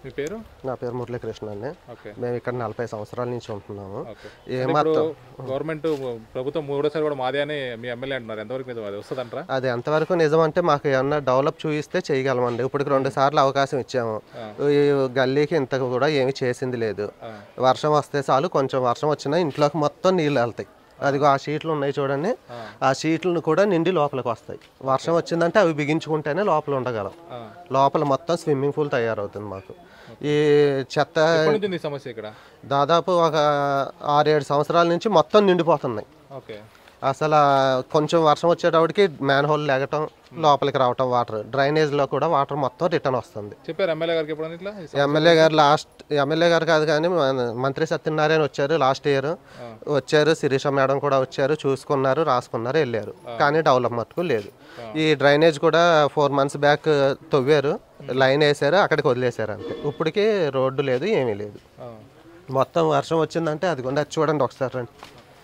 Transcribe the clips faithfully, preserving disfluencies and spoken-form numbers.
మీ పేరు? నా పేరు మురళీకృష్ణ అండి. మేము ఇక్కడ నలభై సంవత్సరాల నుంచి ఉంటున్నాము. గవర్నమెంట్ ప్రభుత్వం మూడోసారి కూడా మాదే అని మీ ఎమ్మెల్యే అంటున్నారు, ఎంతవరకు నిజం? అది వస్తుందంటారా? అది ఎంతవరకు నిజం అంటే మాకు ఏమన్నా డెవలప్ చూపిస్తే చేయగలమండి. ఇప్పటికి రెండు సార్లు అవకాశం ఇచ్చాము. ఈ గల్లీకి ఇంత కూడా ఏమి చేసింది లేదు. వర్షం వస్తే చాలు, కొంచెం వర్షం వచ్చినా ఇంట్లోకి మొత్తం నీళ్ళు వెళ్తాయి. అదిగో ఆ షీట్లు ఉన్నాయి చూడండి, ఆ షీట్లను కూడా నిండి లోపలికి వస్తాయి. వర్షం వచ్చిందంటే అవి బిగించుకుంటేనే లోపల ఉండగలం. లోపల మొత్తం స్విమ్మింగ్ పూల్ తయారవుతుంది మాకు. ఈ చెత్త సమస్య ఇక్కడ దాదాపు ఒక ఆరేడు సంవత్సరాల నుంచి మొత్తం నిండిపోతున్నాయి. అసలు కొంచెం వర్షం వచ్చేటప్పటికి మ్యాన్ హోల్ లేగటం, లోపలికి రావటం, వాటర్ డ్రైనేజ్లో కూడా వాటర్ మొత్తం రిటర్న్ వస్తుంది. చెప్పారు ఎమ్మెల్యే గారికి ఎప్పుడైనా ఇట్లా? ఎమ్మెల్యే గారు లాస్ట్ ఎమ్మెల్యే గారు కాదు కానీ మంత్రి సత్యనారాయణ వచ్చారు లాస్ట్ ఇయర్, వచ్చారు. శిరీష మేడం కూడా వచ్చారు, చూసుకున్నారు, రాసుకున్నారు, వెళ్ళారు. కానీ డెవలప్ మట్టుకు లేదు. ఈ డ్రైనేజ్ కూడా ఫోర్ మంత్స్ బ్యాక్ తవ్వారు, లైన్ వేసారు, అక్కడికి వదిలేశారు అంతే. ఇప్పటికీ రోడ్డు లేదు, ఏమీ లేదు. మొత్తం వర్షం వచ్చిందంటే అది కూడా చూడండి ఒకసారి రండి.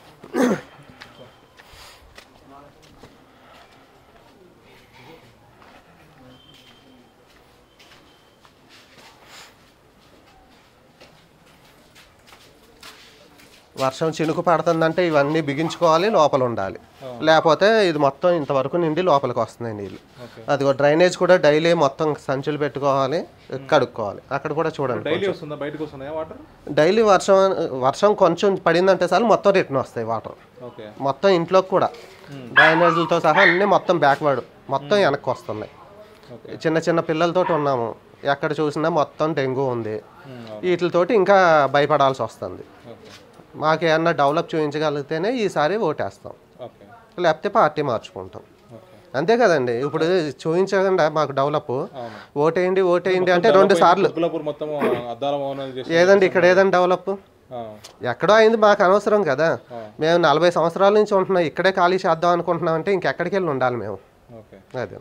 వర్షం చినుకు పడుతుందంటే ఇవన్నీ బిగించుకోవాలి, లోపల ఉండాలి. లేకపోతే ఇది మొత్తం ఇంతవరకు నిండి లోపలికి వస్తున్నాయి నీళ్ళు. అది డ్రైనేజ్ కూడా డైలీ మొత్తం సంచులు పెట్టుకోవాలి, కడుక్కోవాలి. అక్కడ కూడా చూడండి, డైలీ వర్షం వర్షం కొంచెం పడిందంటే చాలు మొత్తం రిటర్న్ వస్తాయి వాటర్. మొత్తం ఇంట్లోకి కూడా డ్రైనేజ్లతో సహా అన్నీ మొత్తం బ్యాక్వర్డ్ మొత్తం వెనక్కి వస్తున్నాయి. చిన్న చిన్న పిల్లలతో ఉన్నాము, ఎక్కడ చూసినా మొత్తం డెంగ్యూ ఉంది. వీటితోటి ఇంకా భయపడాల్సి వస్తుంది. మాకు ఏమన్నా డెవలప్ చూపించగలిగితేనే ఈసారి ఓటేస్తాం, లేకపోతే పార్టీ మార్చుకుంటాం. అంతే కదండి. ఇప్పుడు చూపించకుండా మాకు డెవలప్ ఓటేయండి ఓటేయండి అంటే రెండు సార్లు ఏదండి ఇక్కడ ఏదండి డెవలప్? ఎక్కడో అయింది, మాకు అనవసరం కదా. మేము నలభై సంవత్సరాల నుంచి ఉంటున్నాం, ఇక్కడే ఖాళీ చేద్దాం అనుకుంటున్నాం అంటే ఇంకెక్కడికి వెళ్ళి ఉండాలి మేము. అదే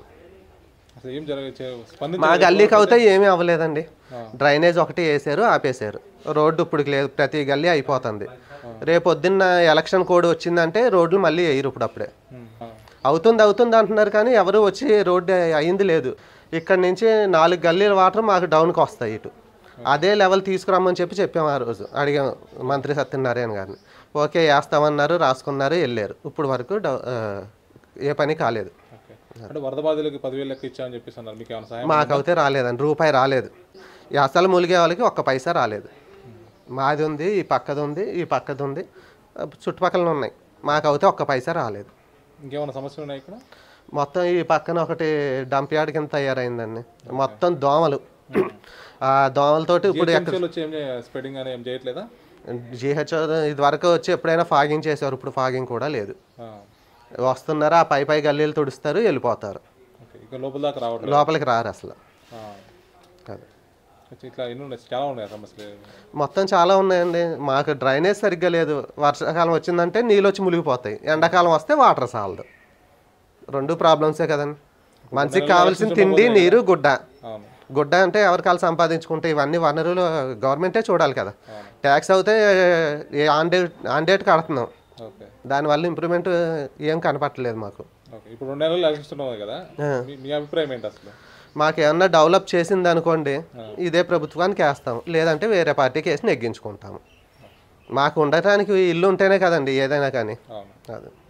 మా గల్లీకి అవుతే ఏమీ అవ్వలేదండి. డ్రైనేజ్ ఒకటి వేసారు, ఆపేశారు. రోడ్డు ఇప్పుడు లేదు, ప్రతి గల్లీ అయిపోతుంది. రేపు పొద్దున్న ఎలక్షన్ కోడ్ వచ్చిందంటే రోడ్లు మళ్ళీ వేయరు. ఇప్పుడు అప్పుడే అవుతుంది అవుతుంది అంటున్నారు కానీ ఎవరు వచ్చి రోడ్డు అయింది లేదు. ఇక్కడ నుంచి నాలుగు గల్లీల వాటర్ మాకు డౌన్కి వస్తాయి ఇటు. అదే లెవెల్ తీసుకురమ్మని చెప్పి చెప్పాము. ఆ రోజు అడిగాము మంత్రి సత్యనారాయణ గారిని. ఓకే వేస్తామన్నారు, రాసుకున్నారు, వెళ్ళారు. ఇప్పుడు వరకు ఏ పని కాలేదు. మాకైతే రాలేదండి, రూపాయి రాలేదు. అసలు ములిగే వాళ్ళకి ఒక్క పైసా రాలేదు. మాది ఉంది, ఈ పక్కది ఉంది, ఈ పక్కది ఉంది, చుట్టుపక్కల ఉన్నాయి. మాకైతే ఒక్క పైసా రాలేదు. ఇంకేమైనా సమస్యలు ఉన్నాయి ఇక్కడ? మొత్తం ఈ పక్కన ఒకటి డంప్ యార్డ్ కింద తయారైందండి. మొత్తం దోమలు, ఆ దోమలతోటి ఇప్పుడు జీహెచ్ఓ ఇది వరకు వచ్చి ఎప్పుడైనా ఫాగింగ్ చేసేవారు, ఇప్పుడు ఫాగింగ్ కూడా లేదు. వస్తున్నారు, ఆ పై పై గల్లీలు తుడుస్తారు, వెళ్ళిపోతారు. లోపలికి రారు అసలు. మొత్తం చాలా ఉన్నాయండి. మాకు డ్రైనేజ్ సరిగ్గా లేదు. వర్షాకాలం వచ్చిందంటే నీళ్ళు వచ్చి మునిగిపోతాయి, ఎండాకాలం వస్తే వాటర్ సాలదు. రెండు ప్రాబ్లమ్సే కదండి. మనిషికి కావాల్సిన తిండి, నీరు, గుడ్డ. గుడ్డ అంటే ఎవరికాలు సంపాదించుకుంటే ఇవన్నీ వనరులు గవర్నమెంటే చూడాలి కదా. ట్యాక్స్ అయితే ఆన్ డేట్ ఆన్ డేట్ కడుతున్నాం, దానివల్ల ఇంప్రూవ్మెంట్ ఏం కనపట్టలేదు మాకు. మాకేమన్నా డెవలప్ చేసింది అనుకోండి, ఇదే ప్రభుత్వానికి వేస్తాం, లేదంటే వేరే పార్టీకి వేసి నెగ్గించుకుంటాము. మాకు ఉండటానికి ఇల్లు ఉంటేనే కదండి ఏదైనా కానీ. అది